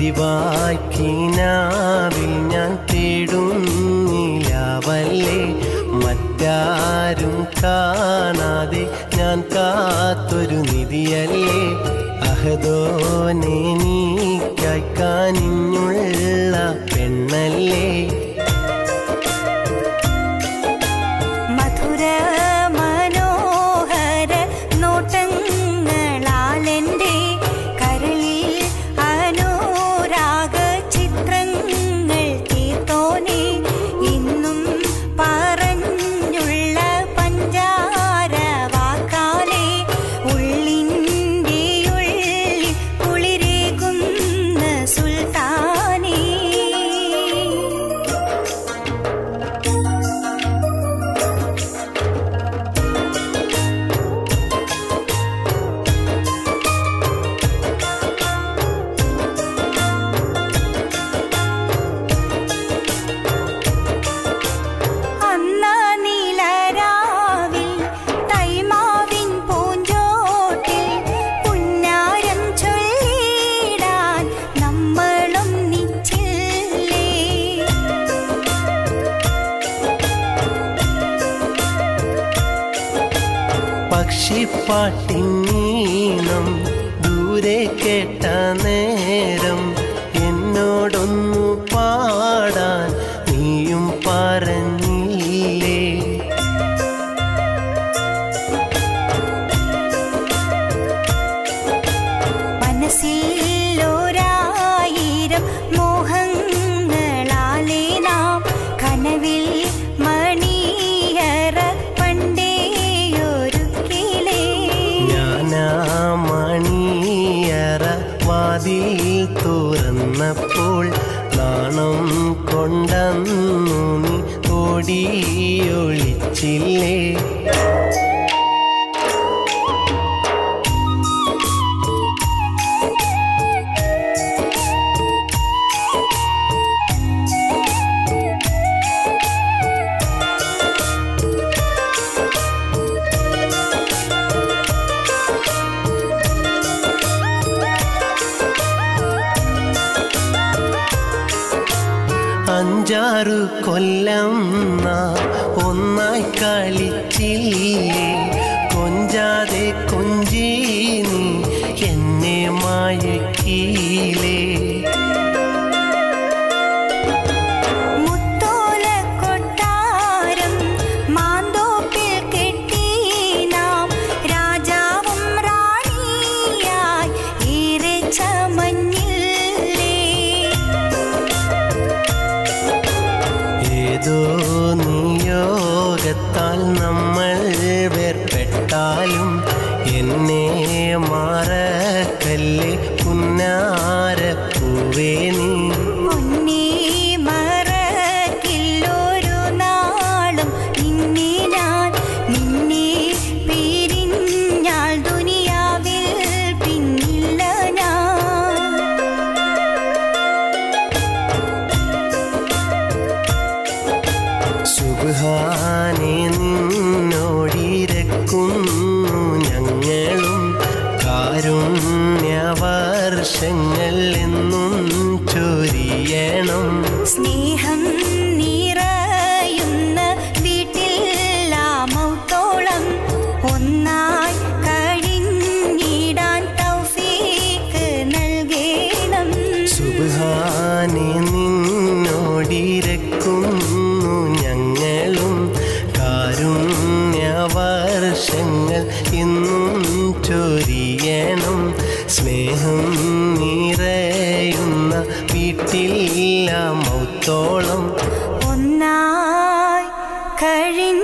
പതിവായി കിനാവിൽ ഞാൻ തേടുന്നില്ലാവല്ലേ മറ്റാരും കാണാതെ ഞാൻ കാത്തൊരു നിധിയല്ലേ അഹദോനെ നീക്കായി കാനിഞ്ഞുള്ള പെണ്ണല്ലേ മധുര മനോഹര നോട്ടങ്ങളാലെൻ്റെ കരളിൽ അനുരാഗ ചിത്രങ്ങൾ തീർത്തോനെ ഇന്നും പറഞ്ഞുള്ള പഞ്ചാര വാക്കാലെ ഉള്ളിൻ്റെ ഉള്ളിൽ കുളിരേകുന്ന സുൽത്താനേ പക്ഷിപ്പാട്ടിനീണം ദൂരെ കേട്ട നേരം എന്നോടൊന്നു പാടാൻ നീയും പറഞ്ഞില്ലേ മനസ്സിൽ ഒരായിരം മോഹങ്ങളാലേ നാം കനവിൽ മണിയറ മണിയറ വാതിൽ തുറന്നപ്പോൾ നാണം കൊണ്ടന്നു നീ ഓടിയൊളിച്ചില്ലേ അഞ്ചാറു കൊല്ലം ഒന്നായി കളിച്ചില്ലേ കൊഞ്ചാതെ കൊഞ്ചി നീ എന്നെ മയക്കിയില്ലേ ഏതോ നിയോഗത്താൽ നമ്മൾ വേർപെട്ടാലും എന്നെ മറക്കല്ലേ പുന്നാരപ്പൂവേ നീ പൊന്നേ മറക്കില്ലൊരു നാളും നിന്നെ ഞാൻ നിന്നെ പിരിഞ്ഞാൽ ദുനിയാവിൽ പിന്നില്ല ഞാൻ സുബ്ഹാനേ നിന്നോടിരക്കുന്നു ഞങ്ങളും കാരുണ്യവർഷങ്ങൾ എന്നും ചൊരിയണം സ്നേഹം നിറയുന്ന വീട്ടിൽ മൗത്തോളം ഒന്നായി കഴിഞ്ഞിടാൻ തൗഫീഖ് നൽകണം സുബ്ഹാനേ നിന്നോടിരക്കുന്നു ഞങ്ങളും കാരുണ്യവർഷങ്ങൾ എന്നും ചൊരിയണം സ്നേഹം നിറയുന്ന വീട്ടിൽ മൗത്തോളം ഒന്നായി കഴിഞ്ഞ